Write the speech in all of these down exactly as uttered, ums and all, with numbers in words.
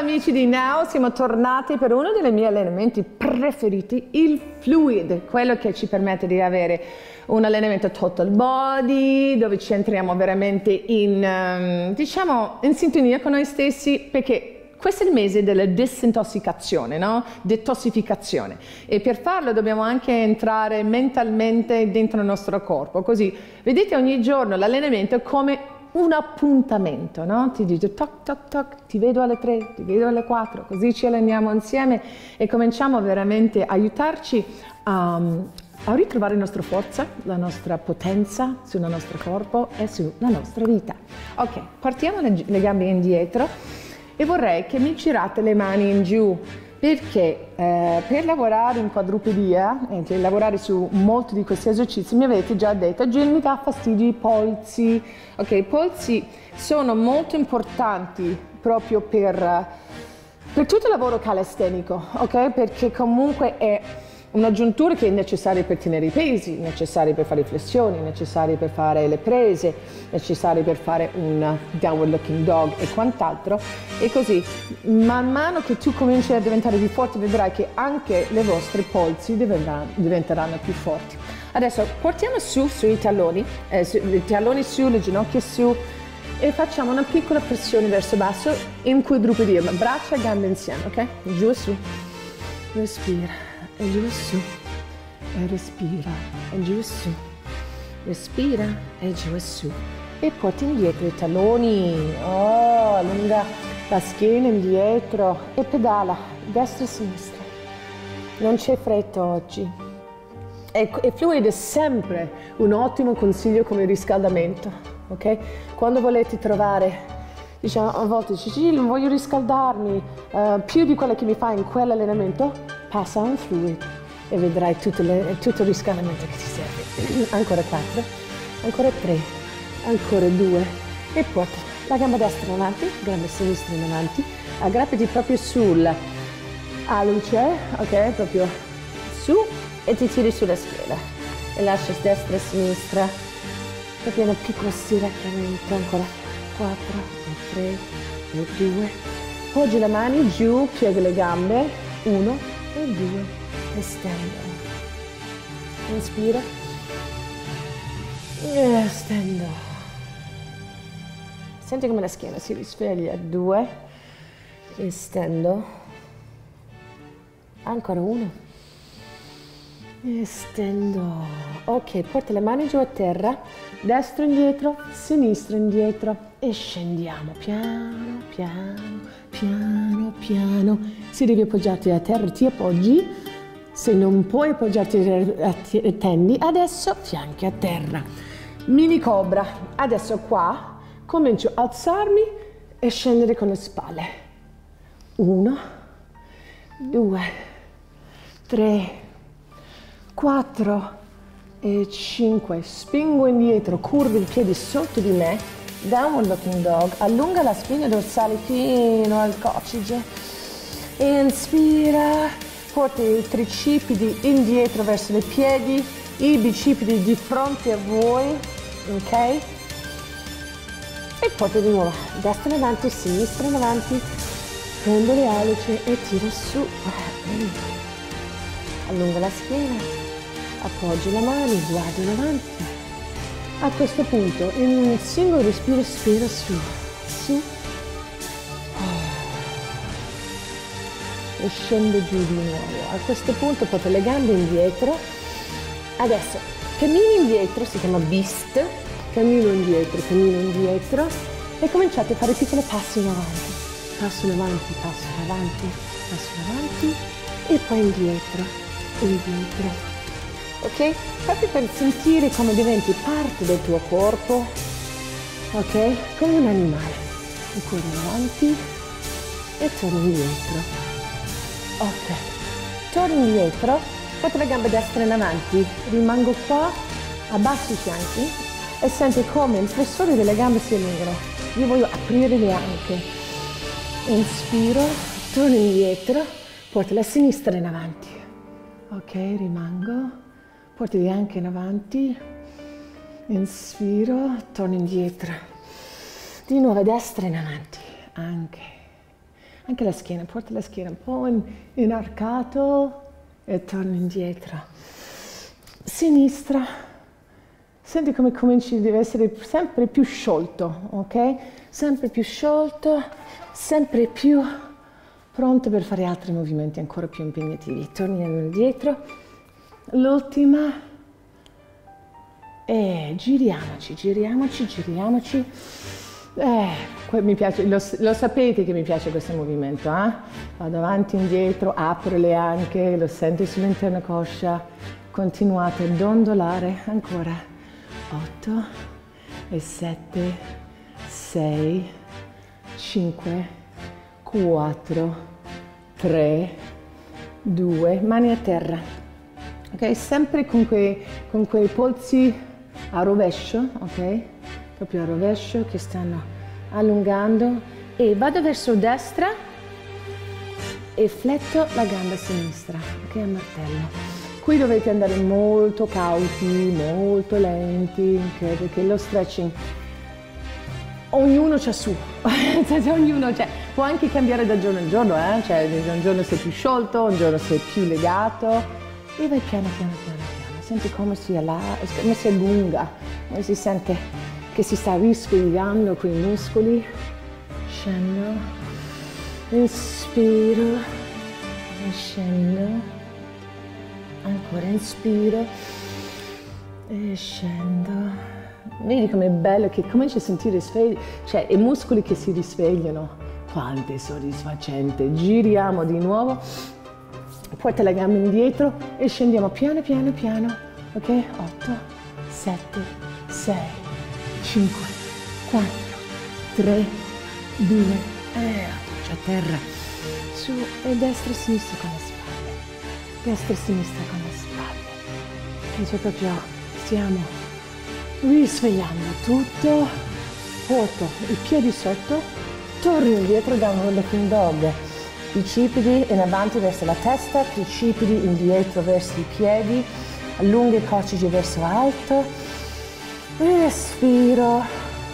amici di Now, siamo tornati per uno dei miei allenamenti preferiti, il fluid, quello che ci permette di avere un allenamento total body, dove ci entriamo veramente in, um, diciamo, in sintonia con noi stessi, perché questo è il mese della disintossicazione, no? Detossificazione. E per farlo dobbiamo anche entrare mentalmente dentro il nostro corpo, così vedete ogni giorno l'allenamento come un appuntamento, no? Ti dice toc toc toc, ti vedo alle tre, ti vedo alle quattro, così ci alleniamo insieme e cominciamo veramente a aiutarci a, a ritrovare la nostra forza, la nostra potenza sul nostro corpo e sulla nostra vita. Ok, partiamo le, le gambe indietro e vorrei che mi girate le mani in giù, perché eh, per lavorare in quadrupedia e per lavorare su molti di questi esercizi mi avete già detto, Jill, mi dà fastidio i polsi. Ok, i polsi sono molto importanti proprio per, per tutto il lavoro calistenico, ok? Perché comunque è una giuntura che è necessaria per tenere i pesi, necessaria per fare flessioni, necessaria per fare le prese, necessaria per fare un downward looking dog e quant'altro. E così, man mano che tu cominci a diventare più forte, vedrai che anche le vostre polsi diventeranno più forti. Adesso portiamo su, sui talloni, eh, su, i talloni su, le ginocchia su e facciamo una piccola pressione verso basso in quadrupedia, braccia e gambe insieme, ok? Giù e su, respira. E giù e su, e respira, e giù e su, respira, e giù e su. E porti indietro i talloni, oh, allunga la schiena indietro e pedala, destra e sinistra. Non c'è fretta oggi. E, e fluid è sempre un ottimo consiglio come riscaldamento, ok? Quando volete trovare, diciamo, a volte dici, sì, non voglio riscaldarmi, uh, più di quello che mi fa in quell'allenamento, passa un fluid e vedrai tutto, le, tutto il riscaldamento che ti serve. Ancora quattro, ancora tre, ancora due e porti la gamba destra in avanti, gamba sinistra in avanti, aggrappati proprio sul aluce, ok, proprio su e ti tiri sulla schiena e lasci destra e sinistra, proprio un piccolo stiramento, ancora quattro, e tre, e due, poggi le mani giù, piega le gambe, uno, e due, estendo, inspira, estendo, senti come la schiena si risveglia, due, estendo, ancora uno, estendo, ok, porta le mani giù a terra, destro indietro, sinistro indietro e scendiamo piano, piano, piano, piano. Se devi appoggiarti a terra ti appoggi, se non puoi appoggiarti tendi, adesso fianchi a terra. Mini cobra, adesso qua comincio a alzarmi e scendere con le spalle. Uno, due, tre, quattro e cinque, spingo indietro, curvo i piedi sotto di me, downward looking dog, allunga la spina dorsale fino al coccige, inspira, porta i tricipiti indietro verso i piedi, i bicipiti di fronte a voi, ok? E porta di nuovo destra in avanti, sinistra in avanti, prendo le alici e tiro su, allunga la schiena, appoggi le mani, guardi in avanti. A questo punto, in un singolo respiro, spira su, su, e scendo giù di nuovo. A questo punto porto le gambe indietro. Adesso cammino indietro, si chiama beast, cammino indietro, cammino indietro e cominciate a fare piccoli passi in avanti. Passo in avanti, passo in avanti, passo in avanti e poi indietro, indietro. Ok? Proprio per sentire come diventi parte del tuo corpo, ok? Come un animale. Ancora in avanti e torno indietro. Ok, torno indietro, porto la gamba destra in avanti, rimango qua, abbasso i fianchi e senti come il flessore delle gambe si allungano. Io voglio aprire le anche. Inspiro, torno indietro, porto la sinistra in avanti. Ok, rimango, porto le anche in avanti, inspiro, torno indietro. Di nuovo destra in avanti, anche. anche la schiena, porta la schiena un po' in, inarcato e torna indietro. Sinistra, senti come cominci, deve essere sempre più sciolto, ok? Sempre più sciolto, sempre più pronto per fare altri movimenti ancora più impegnativi. Torniamo indietro, l'ultima, e giriamoci, giriamoci, giriamoci. Eh, mi piace, lo, lo sapete che mi piace questo movimento, eh? Vado avanti, indietro, apro le anche, lo senti sull'interno coscia, continuate a dondolare, ancora, otto, e sette, sei, cinque, quattro, tre, due, mani a terra, ok? Sempre con quei, con quei polsi a rovescio, ok? Proprio a rovescio che stanno allungando, e vado verso destra e fletto la gamba sinistra, ok, a martello. Qui dovete andare molto cauti, molto lenti, okay? Perché lo stretching ognuno c'ha su, ognuno c'è, può anche cambiare da giorno in giorno, eh? Cioè un giorno sei più sciolto, un giorno sei più legato, e vai piano piano piano piano, senti come si, alla, come si allunga, come si sente che si sta risvegliando quei muscoli. Scendo, inspiro, e scendo, ancora inspiro e scendo. Vedi com'è bello che cominci a sentire svegli, cioè i muscoli che si risvegliano, quanto è soddisfacente. Giriamo di nuovo, porta la gamba indietro e scendiamo piano piano piano, ok? otto, sette, sei, cinque, quattro, tre, due, e appoggia a terra, su, e destra e sinistra con le spalle, destra e sinistra con le spalle, che c'è proprio, stiamo risvegliando tutto. Porto i piedi sotto, torno indietro da un looking dog, bicipiti in avanti verso la testa, tricipiti indietro verso i piedi, allungo i coccigi verso alto, respiro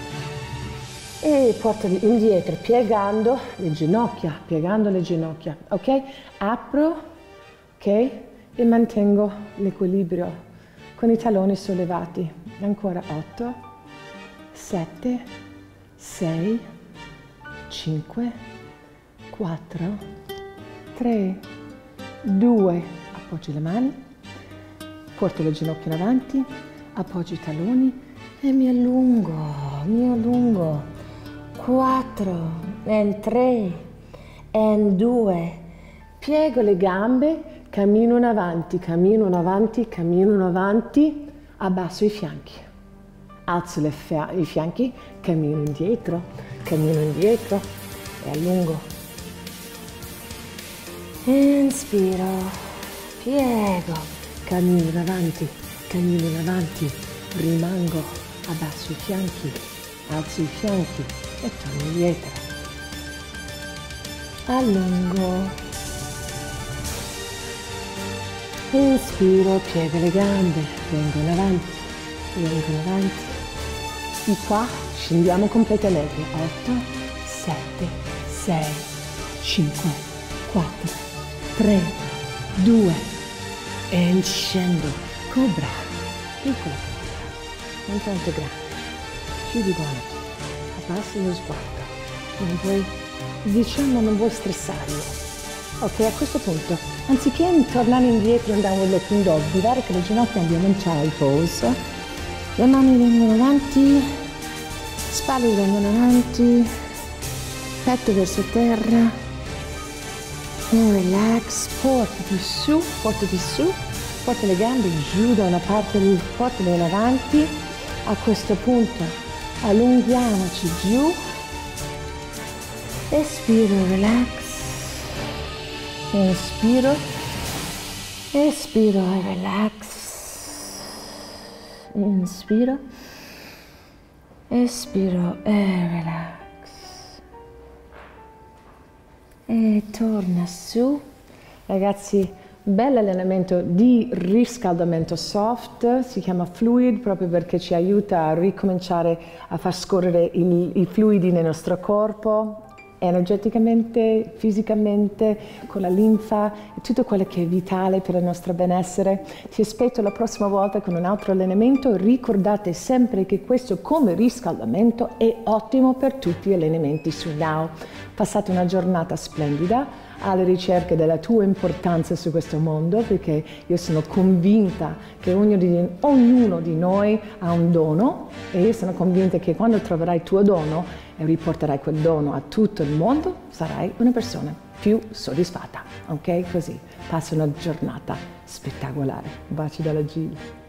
e porto indietro piegando le ginocchia, piegando le ginocchia, ok? Apro, ok? E mantengo l'equilibrio con i talloni sollevati. Ancora otto, sette, sei, cinque, quattro, tre, due, appoggi le mani, porto le ginocchia in avanti, appoggio i talloni e mi allungo, mi allungo. quattro, e tre, e due, piego le gambe, cammino in avanti, cammino in avanti, cammino in avanti, abbasso i fianchi, alzo le fia- i fianchi, cammino indietro, cammino indietro e allungo. Inspiro, piego, cammino in avanti, cammino in avanti, rimango, abbasso i fianchi, alzo i fianchi e torno indietro. Allungo. Inspiro, piego le gambe, vengo in avanti, vengo in avanti. Di qua scendiamo completamente. otto, sette, sei, cinque, quattro, tre, due e scendo. Cobra, piccola cobra, non tanto grande. Chiudi buono, abbassi lo sguardo. Non vuoi, diciamo, non vuoi stressarlo. Ok, a questo punto, anziché tornare indietro in downward looking dog, guardare che le ginocchia andiamo in child pose, le mani vengono avanti, spalle vengono avanti, petto verso terra, e relax, portati su, portati su, porta le gambe giù da una parte, portale in avanti. A questo punto allunghiamoci giù, espiro, relax. Inspiro, espiro e relax, inspiro, espiro e relax, e torna su. Ragazzi, bello allenamento di riscaldamento soft, si chiama fluid proprio perché ci aiuta a ricominciare a far scorrere il, i fluidi nel nostro corpo. energeticamente, fisicamente, con la linfa e tutto quello che è vitale per il nostro benessere. Ti aspetto la prossima volta con un altro allenamento. Ricordate sempre che questo come riscaldamento è ottimo per tutti gli allenamenti su Now. Passate una giornata splendida alla ricerca della tua importanza su questo mondo, perché io sono convinta che ognuno di, ognuno di noi ha un dono e io sono convinta che quando troverai il tuo dono e riporterai quel dono a tutto il mondo, sarai una persona più soddisfatta, ok? Così, passa una giornata spettacolare. Un bacio dalla Gil.